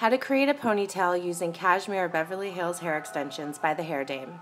How to create a ponytail using Cashmere Beverly Hills hair extensions by the Hair Dame.